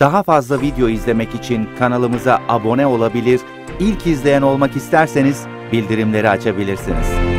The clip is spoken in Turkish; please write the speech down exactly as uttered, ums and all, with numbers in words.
Daha fazla video izlemek için kanalımıza abone olabilir, ilk izleyen olmak isterseniz bildirimleri açabilirsiniz.